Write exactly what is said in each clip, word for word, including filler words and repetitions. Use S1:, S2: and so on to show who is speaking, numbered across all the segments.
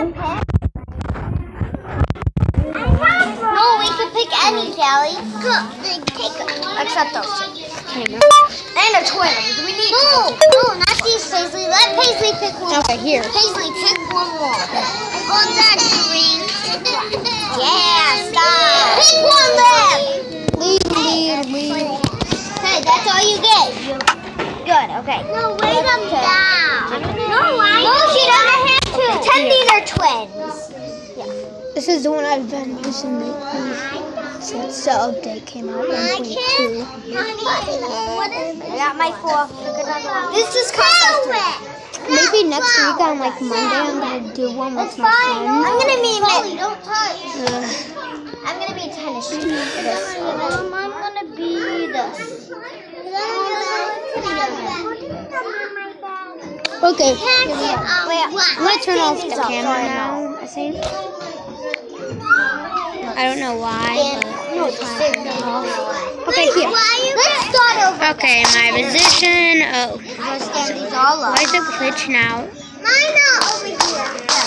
S1: No, we can pick any, Callie. Take except those two.
S2: Camera.
S1: And a twin. We need no, no, not these, Paisley. Let Paisley pick one.
S2: Okay, here.
S1: Paisley, pick one more. On that green. Yeah, stop. Pick one left.
S2: Lead, lead, lead.
S1: Hey, that's all you get. Good, okay. No, wait them down. No, I No, she doesn't have to. Pretend these are twins. Yeah.
S2: This is the one I've been using lately since the update came out. one point two.
S1: I got my four. This is contest.
S2: Maybe next week on like Monday I'm gonna do one with my friends.
S1: I'm gonna be Chloe, don't touch.
S2: Uh,
S1: I'm gonna be tennis shoes. Um, I'm gonna be this.
S2: okay.
S1: Wait,
S2: I'm gonna turn off the camera now, I think. I don't know why.
S1: No, it's fine.
S2: Okay, here.
S1: Let's start over.
S2: Okay, my position. Oh.
S1: Let's stand these all up.
S2: Why is it glitch now?
S1: Mine are over here.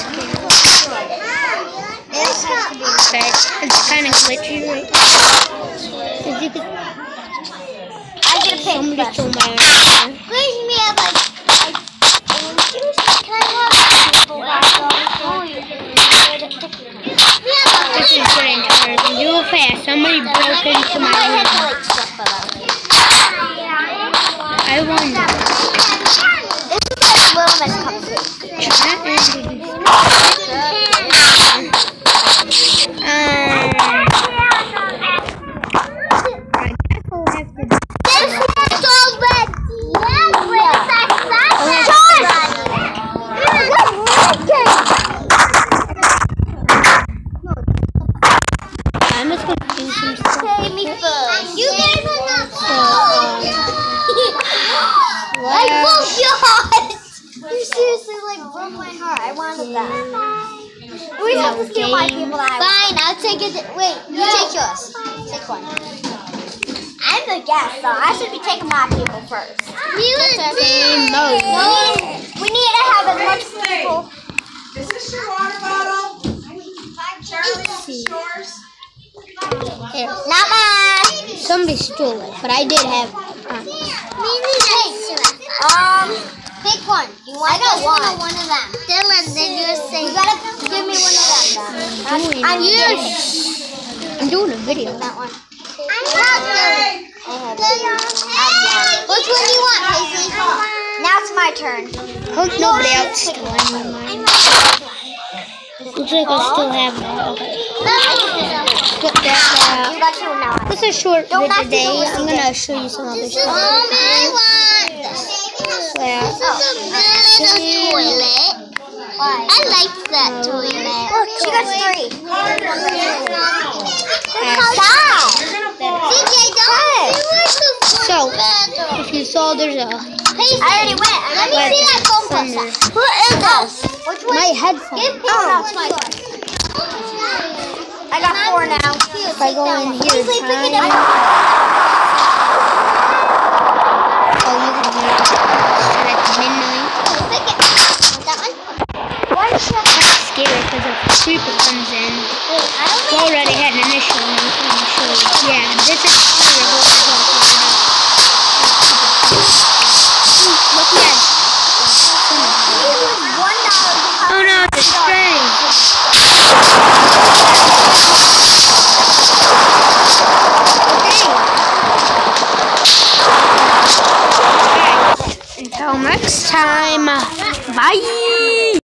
S1: This has to be.
S2: Okay, it's kind of glitchy right now. As you can,
S1: I'm gonna pick
S2: somebody
S1: first.
S2: stole my own.
S1: Please me have like, like orange juice. Can I have people back on?
S2: This is getting tired. Do it fast. Somebody broke into my room. I won.
S1: This is like Little Miss Cupcake.
S2: Um, I guess I'll have to.
S1: This one's already. Yes, where's that
S2: I'm just gonna do some stuff.
S1: Take me first. You guys are not
S2: So, um,
S1: like broke your heart. You seriously like broke my heart. I wanted that. We have to steal my people. That Fine, I'll take it. Wait, you take yours. Take one. I'm the guest, so I should be taking my people first. You
S2: same mode.
S1: No, we need to have as much people.
S3: Is this your water bottle? Charlie, this is yours?
S2: Here.
S1: Not mine.
S2: Somebody stole it, but I did have. Um,
S1: Um, pick one. You want I got one. Or one of them. Dylan, then you say. You gotta give me one of them. Then.
S2: doing
S1: I'm
S2: it.
S1: doing
S2: I'm doing a video.
S1: that one. I have Dylan. I have Dylan. Which one do you want, Paisley? Now it's my turn.
S2: Hope nobody else stole any of mine. Looks like I still have that. Okay. Put that out.
S1: You got two now.
S2: This is a short
S1: Don't
S2: video
S1: knock
S2: today.
S1: these
S2: I'm
S1: over.
S2: gonna show you some other stuff.
S1: I want this.
S2: Yeah.
S1: This is a little toilet. Why? I like that toilet. Look, she got three. Stop! C J, don't.
S2: So, if you saw, there's a
S1: I already went. Let me see that phone
S2: thunder.
S1: poster. What is this? Which one?
S2: my headphones.
S1: Give me oh. That's my turn. I got four now.
S2: If I go in here,
S1: Paisley, pick it
S2: time.
S1: up.
S2: Oh, you can hear it. Start at midnight.
S1: Pick it. That one? Why is that?
S2: That's scary because if a creeper comes in,
S1: Wait, I don't
S2: we already had an initial one. I'm sure. Yeah, this is horrible. Look at
S1: one dollar.
S2: Oh no, it's a stray. Okay. Until next time, bye.